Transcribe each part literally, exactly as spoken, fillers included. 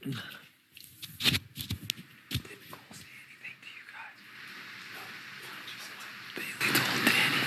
Cole say anything to you guys? No. Bailey told Dani.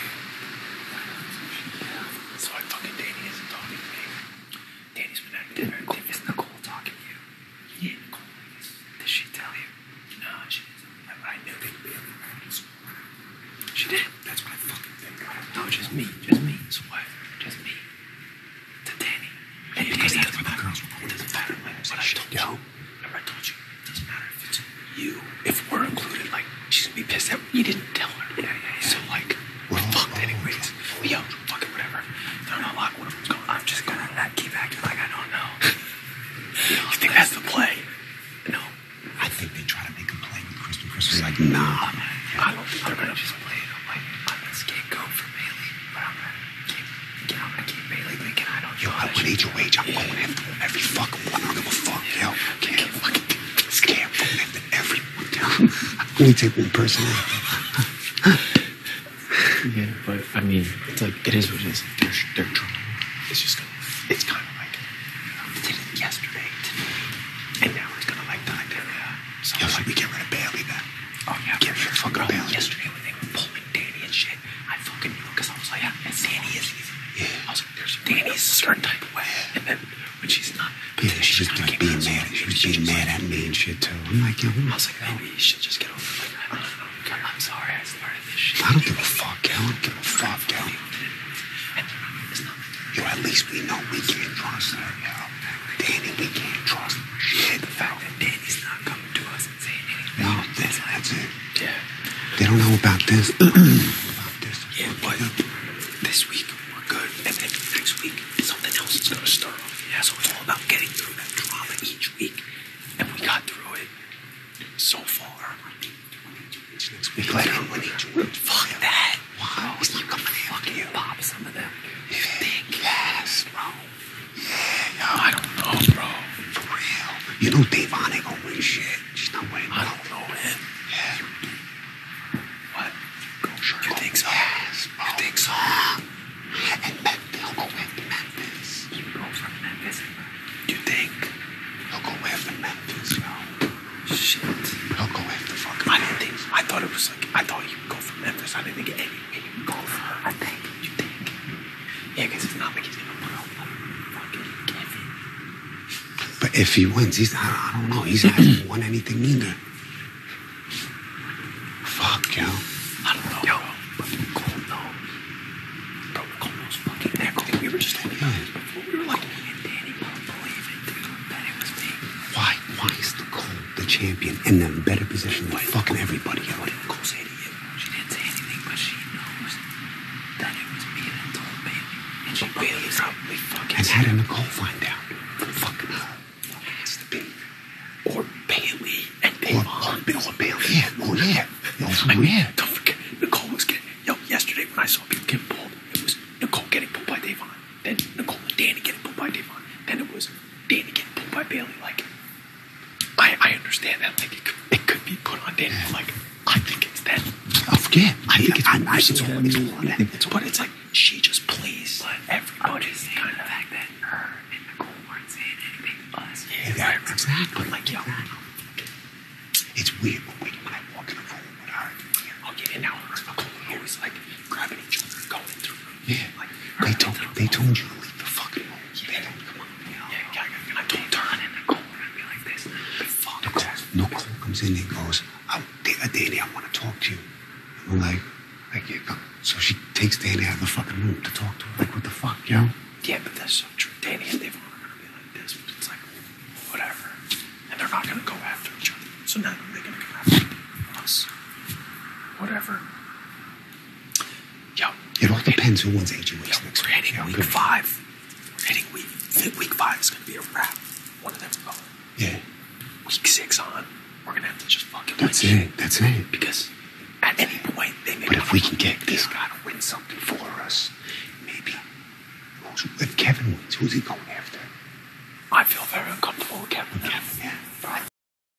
Yeah. So I fucking Dani isn't talking to me. Dani's been acting very cool. Is Nicole talking to you? Yeah, Nicole. Did she tell you? No, she didn't. I knew that Bailey practiced. She did? That's what I fucking think. No, just me. Just me. So what? Just me. To Dani. And because that's what the girls were going to. It doesn't matter. Like, but I told you. Remember I told you. It doesn't matter if it's you. If we're included, like, she's going to be pissed that you didn't tell her. Yeah, yeah, yeah. So, like, we're well, fucked well, anyways. Well, yo, fucking whatever. I don't know, like, one of them's going. I'm just going to keep acting like I don't know. You, know, you think that's the play? No. I think they try to make a play with Chris, and Chris was like, nah. I don't think they're gonna just play it. I'm like, I'm a scapegoat for Bailey, but I'm gonna keep, you know, I'm gonna keep Bailey thinking I don't. Yo, I went H O H. I'm yeah. going after every fucking one. I don't give a fuck. Yeah. Yo, can't, can't fucking scam going after everyone. Yo, I can only take one person out. Yeah, but I mean, it's like it is what it is. They're they're trying. It's just gonna. It's kind of like they did it yesterday, today, and now it's gonna like die down. Yeah. So yo, like we get rid of Bailey then. Oh yeah, get rid of fucking Bailey. Yesterday when they were pulling Dani and shit, I fucking knew because I was like, yeah, and Dani is. Yeah. I was like, there's Dani's a certain type of way, and then when she's not, but yeah, she was like being mad. She was being mad at me and shit too. I'm like, yo, I was like, maybe you should just get over it. Like, I don't know. God, I'm sorry, I started this shit. I don't give a fuck, yo. I don't give a fuck, yo. Yo, at least we know we can't trust her, yo. Dani, we can't trust her. Shit, the fact that Dani's not coming to us and saying anything. No, that's, that's it. Yeah. They don't know about this. about this. Yeah, but this week we're good, and then next week something else is gonna start off. Yeah, so it's all about getting through that drama each week, and we got through it so far. Next week later, we need to. Fuck that. Why? He's not gonna fucking pop some of them. You think? Yes, bro. Yeah, yo. I don't know, bro. For real. You know Davon ain't gonna win shit. She's not winning. I don't know, man. Yeah. What? Go sure. You think so? Yes, bro. You think so? And Memphis, he'll go after Memphis. You go for Memphis? You think? He'll go after Memphis, yo. Shit. He'll go after fucking I didn't think. I thought it was like. I thought he would go for Memphis. I didn't think any way he would go for her. I think. You think? Yeah, because it's not like he's gonna put out like fucking Kevin. But if he wins, he's. I, I don't know. He's not hasn't won anything either. Fuck, yo. I don't know. Yo, but Nicole knows. Bro, Nicole knows fucking everything. We were just talking about this before. We were like, and Dani won't believe it, dude. That it was me. Why? Why is Nicole the champion and in a better position than fucking everybody else? What did Nicole say to you? She didn't say anything, but she knows that it was me that told Bailey. And she Bailey probably fucking. And how did Nicole find out? From fucking her. It has to be. Or Bailey and Davon. Or, or, or Bailey. Yeah. Oh yeah. Yo, I mean, yeah. Don't forget, Nicole was getting. Yo, yesterday when I saw people getting pulled, it was Nicole getting pulled by Davon. Then Nicole and Dani getting pulled by Davon. Then it was Dani getting pulled by Bailey. Like, I I understand that. Like, it could, it could be put on Dani. Yeah. Like, I think it's them. I forget. I think it's. I, I, it's all. It's all on them. But it's like she just plays. But everybody's kind of the fact that her and Nicole weren't saying anything to us. Yeah, yeah, exactly. But like, yo, exactly. It's weird when, when I walk in a room with her. Oh yeah, and now her and Nicole are always like grabbing each other and going through. Yeah, like they told they told you to leave the fucking room. Yeah, they don't come on. You know? Yeah, yeah, yeah. And I told her and Nicole are gonna be like this. But fuck, Nicole, Nicole comes in and goes, "I'm Dani, I want to talk to you." And we're like, like yeah, come. So she takes Dani out of the fucking room to talk to her. Like, what the fuck, yo? Yeah, but that's so true. Dani and Davon are gonna be like this. But it's like, whatever. And they're not gonna go after each other. So now they're gonna go after us. Whatever. Yo. It all depends who wins H O H Yo, next we're hitting week. week good. five. We're hitting week week five is gonna be a wrap. One of them are going. Yeah. Week six on, we're gonna have to just fucking That's win. it. That's it. Because at any point they may. But if we can get this guy to win something for us, maybe. If Kevin wins, who's he going after? I feel very uncomfortable with Kevin. Kevin